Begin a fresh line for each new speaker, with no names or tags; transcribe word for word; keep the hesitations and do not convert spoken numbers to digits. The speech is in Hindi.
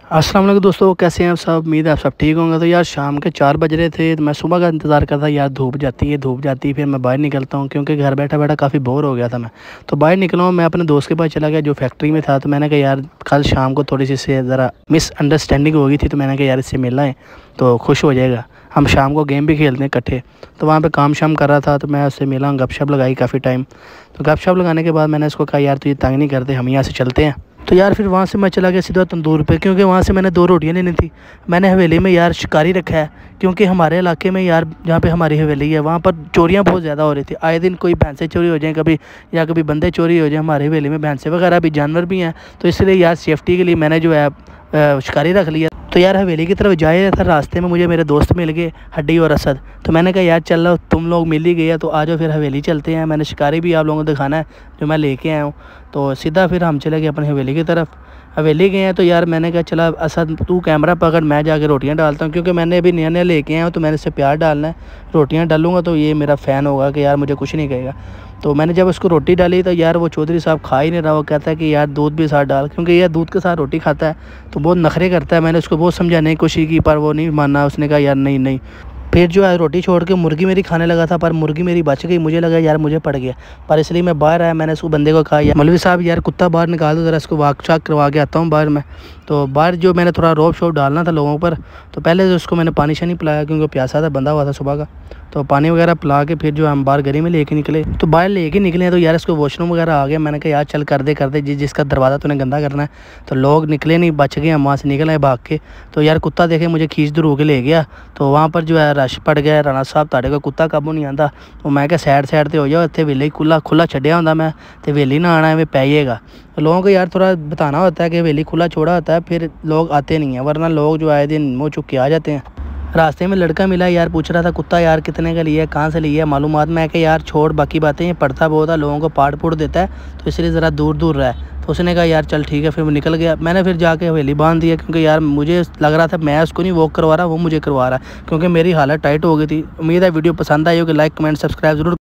अस्सलाम वालेकुम दोस्तों, कैसे हैं आप सब। उम्मीद है आप सब ठीक होंगे। तो यार शाम के चार बज रहे थे तो मैं सुबह का इंतज़ार करता यार, धूप जाती है धूप जाती है फिर मैं बाहर निकलता हूँ, क्योंकि घर बैठा बैठा काफ़ी बोर हो गया था मैं। तो बाहर निकला हूँ, मैं अपने दोस्त के पास चला गया जो फैक्ट्री में था। तो मैंने कहा यार कल शाम को थोड़ी सी से ज़रा मिसअंडरस्टैंडिंग हो गई थी, तो मैंने कहा यार इससे मिलना है तो खुश हो जाएगा, हम शाम को गेम भी खेलते हैं इकट्ठे। तो वहाँ पे काम शाम कर रहा था तो मैं उससे मिला, गपशप लगाई काफ़ी टाइम। तो गपशप लगाने के बाद मैंने उसको कहा यार तुझे तंग नहीं करते, हम यहाँ से चलते हैं। तो यार फिर वहाँ से मैं चला गया सीधा तंदूर पे, क्योंकि वहाँ से मैंने दो रोटियाँ लेनी थी। मैंने हवेली में यार शिकारी रखा है, क्योंकि हमारे इलाके में यार जहाँ पे हमारी हवेली है वहाँ पर चोरियाँ बहुत ज़्यादा हो रही थी। आए दिन कोई भैंसें चोरी हो जाएँ कभी, या कभी बंदे चोरी हो जाए। हमारी हवेली में भैंसें वगैरह भी, जानवर भी हैं। तो इसलिए यार सेफ्टी के लिए मैंने जो है शिकारी रख लिया। तो यार हवेली की तरफ जा रहा था, रास्ते में मुझे मेरे दोस्त मिल गए, हड्डी और असद। तो मैंने कहा यार चलो तुम लोग मिल ही गए तो आ जाओ फिर हवेली चलते हैं, मैंने शिकारी भी आप लोगों को दिखाना है जो मैं लेके आया हूँ। तो सीधा फिर हम चले गए अपनी हवेली की तरफ। हवेली गए हैं तो यार मैंने कहा चला असद तू कैमरा पकड़, मैं जाके रोटियां डालता हूँ, क्योंकि मैंने अभी नया नया लेके आया हूँ तो मैंने इससे प्यार डालना है। रोटियां डालूंगा तो ये मेरा फ़ैन होगा कि यार मुझे कुछ नहीं कहेगा। तो मैंने जब उसको रोटी डाली तो यार वो चौधरी साहब खा ही नहीं रहा, वो कहता है कि यार दूध भी साथ डाल, क्योंकि यार दूध के साथ रोटी खाता है तो बहुत नखरे करता है। मैंने उसको बहुत समझाने की कोशिश की पर वो नहीं माना, उसने कहा यार नहीं नहीं। फिर जो है रोटी छोड़ के मुर्गी मेरी खाने लगा था, पर मुर्गी मेरी बच गई। मुझे लगा यार मुझे पड़ गया, पर इसलिए मैं बाहर आया। मैंने उसको बंदे को कहा यार मौलवी साहब यार कुत्ता बाहर निकाल दो, ज़रा इसको वाक चाक करवा के आता हूँ बाहर में। तो बाहर जो मैंने थोड़ा रोब शोब डालना था लोगों पर, तो पहले तो उसको मैंने पानी शानी पिलाया, क्योंकि प्यासा था, बंधा हुआ था सुबह का। तो पानी वगैरह पिला के फिर जो हम बाहर गली में लेके निकले। तो बाहर लेके निकले तो यार इसको वॉशरूम वगैरह आ गया। मैंने कहा यार चल कर दे कर दे, जिस जिसका दरवाज़ा तूने गंदा करना है। तो लोग निकले नहीं, बच गए, हम वहाँ से निकल आए भाग के। तो यार कुत्ता देखे मुझे खींच दूर के ले गया। तो वहाँ पर जो है रश पड़ गया, राणा साहब ताड़े को कुत्ता काबू नहीं आता। तो मैं क्या सैड सैड हो जाओ, इतने वेले खुला खुला छड्या होंगे मैं, तो वेली ना आना है पै जाएगा। तो लोगों को यार थोड़ा बताना होता है कि वेली खुला छोड़ा होता है, फिर लोग आते नहीं हैं, वरना लोग जो आए दिन मुँह चुक के आ जाते हैं। रास्ते में लड़का मिला यार, पूछ रहा था कुत्ता यार कितने का लिया है, कहाँ से लिया है मालूमात। मैं कि यार छोड़ बाकी बातें, ये पढ़ता बहुत है, लोगों को पाड़ पुड़ देता है, तो इसलिए ज़रा दूर दूर रहा है। तो उसने कहा यार चल ठीक है, फिर वो निकल गया। मैंने फिर जाके हवेली बांध दिया, क्योंकि यार मुझे लग रहा था मैं उसको नहीं वॉक करवा रहा, वो मुझे करवा रहा है, क्योंकि मेरी हालत टाइट हो गई थी। उम्मीद है वीडियो पसंद आई होगी, लाइक कमेंट सब्सक्राइब जरूर।